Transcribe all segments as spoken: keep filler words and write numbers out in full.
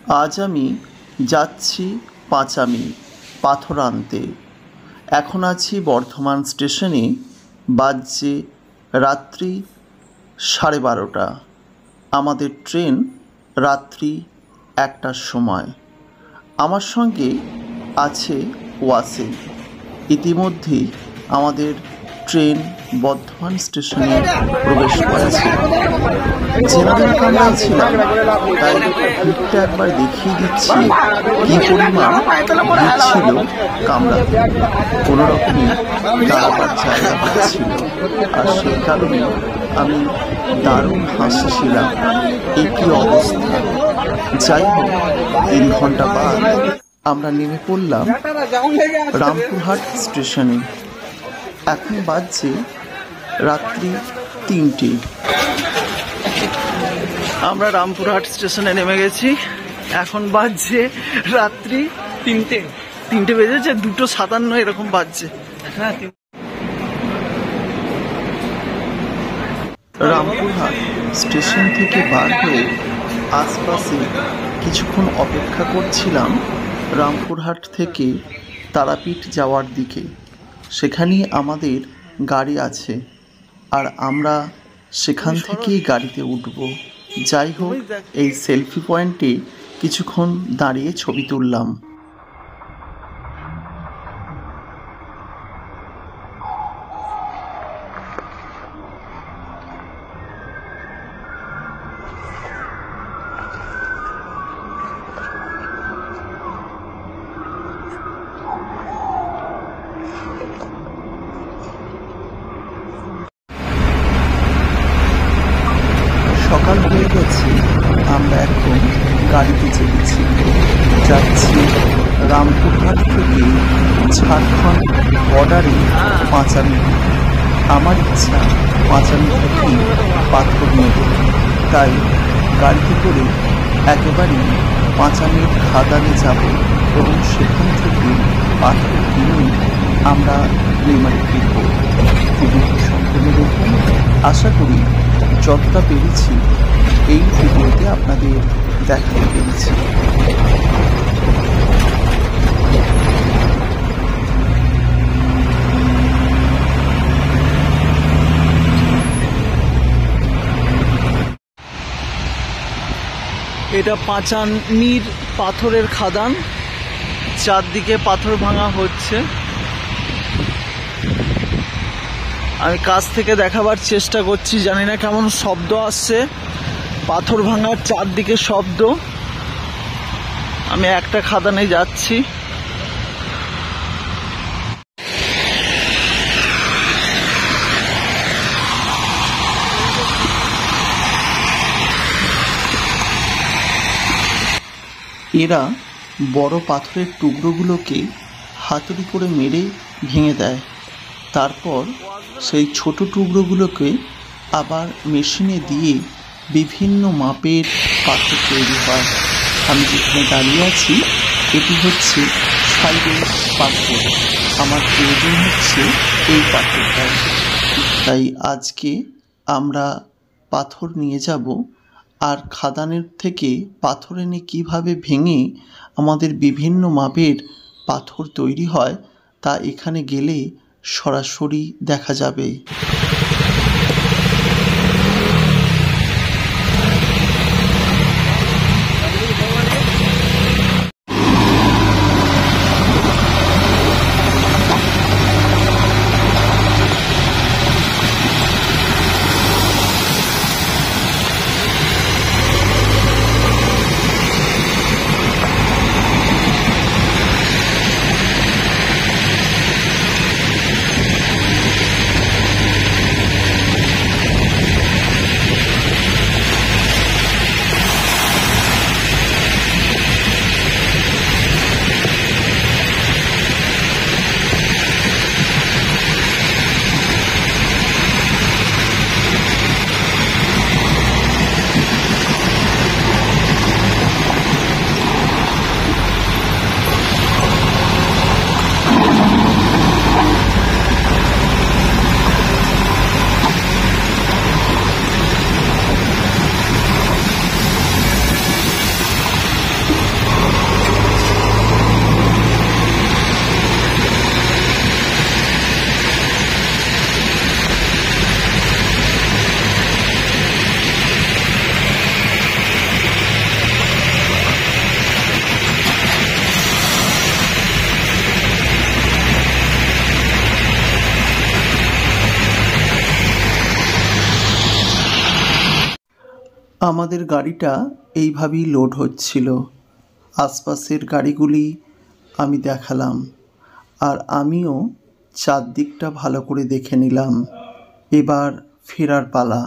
আজ আমি যাচ্ছি পাঁচামি পাথর আনতে। এখন আছি বর্ধমান স্টেশনে, বাজছে রাত্রি সাড়ে বারোটা। আমাদের ট্রেন রাত্রি একটার সময়। আমার সঙ্গে আছে ওয়াসিম। ইতিমধ্যেই আমাদের ট্রেন বর্ধমান স্টেশনে প্রবেশ করেছে। জেনারেল কামরায় ছিলাম, তাই ভিড়টা একবার দেখিয়ে দিচ্ছি কি পরিমাণ ভিড় ছিল কামরাতে। কোনো রকমই দাঁড়াবার জায়গা পাচ্ছিল, আর সেই কারণে আমি দারুণ হাসছিলাম। এই কি অবস্থা! যাই হোক, তিন ঘন্টা বাদ আমরা নেমে পড়লাম রামপুরহাট স্টেশনে। এখন বাজছে রাত্রি তিনটে। আমরা রামপুরহাট স্টেশনে নেমে গেছি। এখন বাজছে রাত্রি তিনটে তিনটে বেজেছে, দুটো সাতান্ন এরকম বাজছে। রামপুরহাট স্টেশন থেকে বার হয়ে আশপাশে কিছুক্ষণ অপেক্ষা করছিলাম রামপুরহাট থেকে তারাপীঠ যাওয়ার দিকে। সেখানেই আমাদের গাড়ি আছে, আর আমরা সেখান থেকেই গাড়িতে উঠব। যাই হোক, এই সেলফি পয়েন্টে কিছুক্ষণ দাঁড়িয়ে ছবি তুললাম। সকাল হয়ে গেছে, আমরা এখন গাড়িতে চেপেছি, যাচ্ছি রামপুরহাট থেকে ঝাড়খণ্ড বর্ডারে পাঁচামি। আমার ইচ্ছা পাঁচামি থেকে পাথর নেব, তাই গাড়িতে করে একেবারেই পাঁচামির খাদানে যাব এবং সেখান থেকে পাথর কিনে আমরা মেমারি ফিরব। ভিডিওটি সম্পূর্ণ দেখুন। আশা করি যতটা পেরেছি এই ভিডিওতে আপনাদের দেখাতে পেরেছি। এটা পাঁচামির পাথরের খাদান, চারদিকে পাথর ভাঙা হচ্ছে। আমি কাছ থেকে দেখাবার চেষ্টা করছি, জানি না কেমন শব্দ আসছে। পাথর ভাঙার চারদিকে শব্দ। আমি একটা খাদানে যাচ্ছি। এরা বড় পাথরের টুকরোগুলোকে হাতুড়ি করে মেরে ভেঙে দেয়। তারপর সেই ছোট টুকরোগুলোকে আবার মেশিনে দিয়ে বিভিন্ন মাপের পাথর তৈরি হয়। আমি যেখানে দাঁড়িয়ে আছি এটি হচ্ছে সাইডের পাথর। আমার প্রয়োজন হচ্ছে এই পাথরটা, তাই আজকে আমরা পাথর নিয়ে যাব। আর খাদানের থেকে পাথর এনে কীভাবে ভেঙে আমাদের বিভিন্ন মাপের পাথর তৈরি হয় তা এখানে গেলে সরাসরি দেখা যাবে। আমাদের গাড়িটা এইভাবেই লোড হচ্ছিল। আশপাশের গাড়িগুলি আমি দেখালাম, আর আমিও চারদিকটা ভালো করে দেখে নিলাম। এবার ফেরার পালা।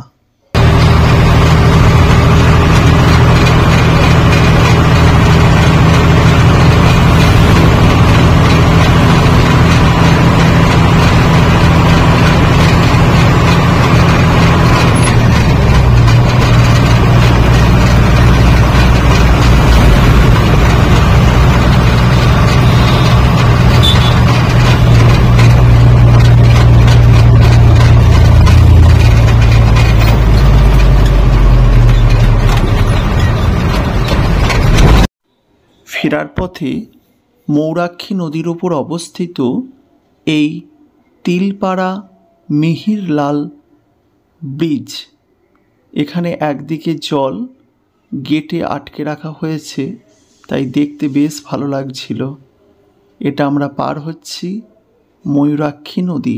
ফেরার পথে ময়ূরাক্ষী নদীর ওপর অবস্থিত এই তিলপাড়া মিহিরলাল ব্রিজ, এখানে একদিকে জল গেটে আটকে রাখা হয়েছে, তাই দেখতে বেশ ভালো লাগছিল। এটা আমরা পার হচ্ছি ময়ূরাক্ষী নদী।